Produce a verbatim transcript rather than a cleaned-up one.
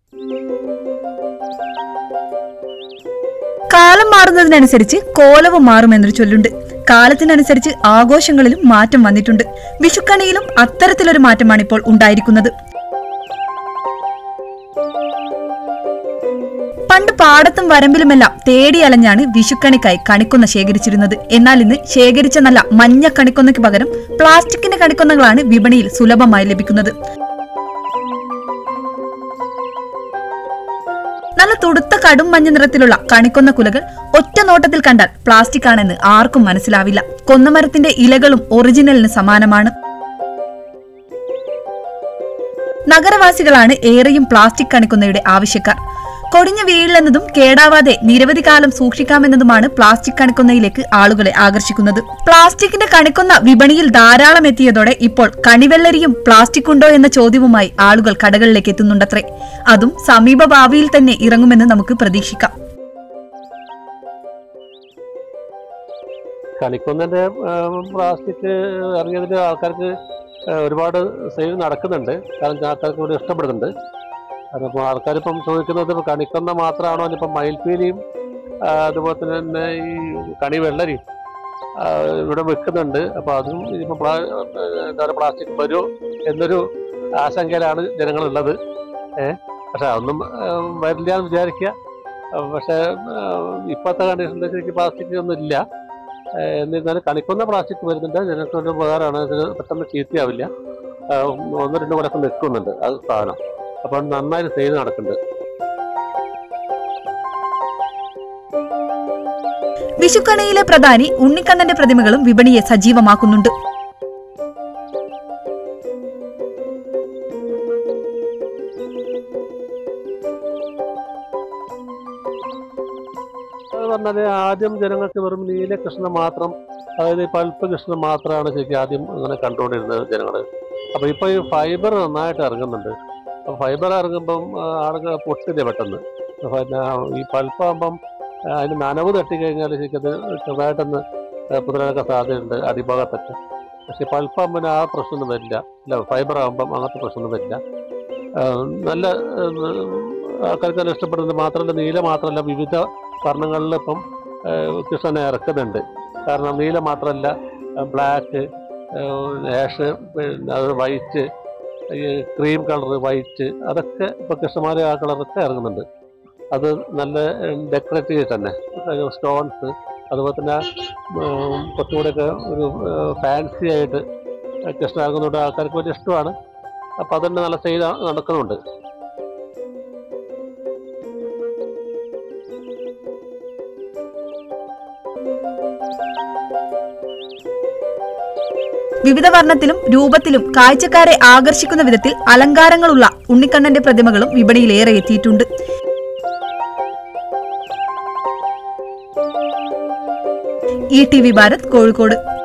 കാലം മാറുന്നതിനനുസരിച്ച് കോലവും മാറുമെന്നൊരു ചൊല്ലുണ്ട്. കാലത്തിനനുസരിച്ച് ആഘോഷങ്ങളിലും മാറ്റം വന്നിട്ടുണ്ട്. വിഷുക്കണിയിലും അത്തരത്തിലൊരു മാറ്റമാണ് ഇപ്പോൾ ഉണ്ടായിരിക്കുന്നത്. പണ്ട് പാടത്തും വരമ്പിലുമെല്ലാം തേടി അലഞ്ഞാണ് വിഷുക്കണിക്കായി കണിക്കൊന്ന ശേഖരിച്ചിരുന്നത്. എന്നാൽ ഇന്ന് ശേഖരിച്ച നല്ല മഞ്ഞ കണിക്കൊന്നയ്ക്ക് പകരം പ്ലാസ്റ്റിക്കിന്റെ കണിക്കൊന്നകളാണ് വിപണിയിൽ സുലഭമായി ലഭിക്കുന്നത്. നല്ല തുടുത്ത കടും മഞ്ഞ നിറത്തിലുള്ള കണിക്കൊന്ന കുലകൾ ഒറ്റ നോട്ടത്തിൽ കണ്ടാൽ പ്ലാസ്റ്റിക് ആണെന്ന് ആർക്കും മനസ്സിലാവില്ല. കൊന്നമരത്തിന്റെ ഇലകളും ഒറിജിനലിന് സമാനമാണ്. നഗരവാസികളാണ് ഏറെയും പ്ലാസ്റ്റിക് കണിക്കൊന്നയുടെ ആവശ്യക്കാർ. കൊടിഞ്ഞു വീഴില്ലെന്നതും കേടാവാതെ നിരവധി കാലം സൂക്ഷിക്കാമെന്നതുമാണ് പ്ലാസ്റ്റിക് കണിക്കൊന്നയിലേക്ക് ആളുകളെ ആകർഷിക്കുന്നത്. പ്ലാസ്റ്റിക്കിന്റെ കണിക്കൊന്ന വിപണിയിൽ ധാരാളം എത്തിയതോടെ ഇപ്പോൾ കണിവെള്ളരിയും പ്ലാസ്റ്റിക് ഉണ്ടോ എന്ന ചോദ്യവുമായി ആളുകൾ കടകളിലേക്ക് എത്തുന്നുണ്ടത്രേ. അതും സമീപ ഭാവിയിൽ തന്നെ ഇറങ്ങുമെന്ന് നമുക്ക് പ്രതീക്ഷിക്കാം. കണിക്കൊന്നന്റെ പ്ലാസ്റ്റിക് ഇറങ്ങിയതിന്റെ ആൾക്കാർക്ക് ഒരുപാട് സെയിൽ നടക്കുന്നുണ്ട്. കാരണം ആൾക്കാർക്ക് ഒരു ഇഷ്ടപ്പെടുന്നുണ്ട്. അതിപ്പോൾ ആൾക്കാരിപ്പം ചോദിക്കുന്നത് കണിക്കൊന്ന മാത്രമാണോ, ഇപ്പം മയിൽപ്പീലിയും അതുപോലെ തന്നെ ഈ കണി വെള്ളരിയും ഇവിടെ വെക്കുന്നുണ്ട്. അപ്പോൾ അതും ഇപ്പം എന്താ പറയുക പ്ലാസ്റ്റിക് വരുമോ എന്നൊരു ആശങ്കയിലാണ് ജനങ്ങളുള്ളത്. ഏഹ് പക്ഷെ അതൊന്നും വരില്ല എന്ന് വിചാരിക്കുക. പക്ഷേ ഇപ്പോഴത്തെ കണ്ടീഷനിൽ ശരിക്കും പ്ലാസ്റ്റിക് ഒന്നും ഇല്ല. എന്നിരുന്നാലും കണിക്കൊന്ന പ്ലാസ്റ്റിക് വരുന്നുണ്ട്. ജനങ്ങൾക്ക് ഉപകാരമാണ്. ഇതിന് പെട്ടെന്ന് ചീത്തയാവില്ല. ഒന്ന് രണ്ട് കൊല്ലം നിൽക്കുന്നുണ്ട് അത് സാധനം. അപ്പോൾ നന്നായിട്ട് സെയിൽ നടക്കുന്നുണ്ട്. വിഷുക്കണിയിലെ പ്രധാനി ഉണ്ണിക്കണ്ണന്റെ പ്രതിമകളും വിപണിയെ സജീവമാക്കുന്നുണ്ട്. പറഞ്ഞാൽ ആദ്യം ജനങ്ങൾക്ക് വെറും നീലകൃഷ്ണൻ മാത്രം, അതായത് പൾപ്പ് കൃഷ്ണൻ മാത്രമാണ് ശരിക്കും ആദ്യം അങ്ങനെ കണ്ടുകൊണ്ടിരുന്നത് ജനങ്ങൾ. അപ്പോൾ ഇപ്പോൾ ഈ ഫൈബർ നന്നായിട്ട് ഇറങ്ങുന്നുണ്ട്. അപ്പോൾ ഫൈബർ ഇറങ്ങുമ്പം ആളുകൾ പൊട്ടില്ല പെട്ടെന്ന്. പിന്നെ ഈ പൾപ്പാകുമ്പം അതിന് നനവ് തട്ടിക്കഴിഞ്ഞാൽ ശരിക്കും അത് ചെറുതായിട്ടൊന്ന് പുതിരാനൊക്കെ സാധ്യതയുണ്ട് അടിഭാഗത്തൊക്കെ. പക്ഷെ പൾപ്പാകുമ്പോൾ ആ പ്രശ്നമൊന്നും വരില്ല. അല്ല ഫൈബർ ആകുമ്പം അങ്ങനത്തെ പ്രശ്നമൊന്നും വരില്ല. നല്ല ആൾക്കാർക്ക് നല്ല ഇഷ്ടപ്പെടുന്നത് മാത്രമല്ല, നീല മാത്രമല്ല വിവിധ വർണ്ണങ്ങളിൽ ഇപ്പം കൃഷ്ണനെ ഇറക്കുന്നുണ്ട്. കാരണം നീല മാത്രമല്ല, ബ്ലാക്ക്, ആഷ്, പിന്നെ അത് വൈറ്റ്, ക്രീം കളർ, വൈറ്റ്, അതൊക്കെ ഇപ്പോൾ കൃഷ്ണന്മാർ ആ കളറൊക്കെ ഇറങ്ങുന്നുണ്ട്. അത് നല്ല ഡെക്കറേറ്റീവ് തന്നെ സ്റ്റോൺസ്, അതുപോലെ തന്നെ കുറച്ചുകൂടെയൊക്കെ ഒരു ഫാൻസി ആയിട്ട് കൃഷ്ണ ഇറങ്ങുന്നുണ്ട്. ആൾക്കാർക്ക് വലിയ ഇഷ്ടമാണ്. അപ്പം അതുതന്നെ നല്ല സെയിൽ നടക്കുന്നുണ്ട്. വിവിധ വർണ്ണത്തിലും രൂപത്തിലും കാഴ്ചക്കാരെ ആകർഷിക്കുന്ന വിധത്തിൽ അലങ്കാരങ്ങളുള്ള ഉണ്ണിക്കണ്ണന്റെ പ്രതിമകളും വിപണിയിലേറെ എത്തിയിട്ടുണ്ട്. E T V Bharat, Kozhikode.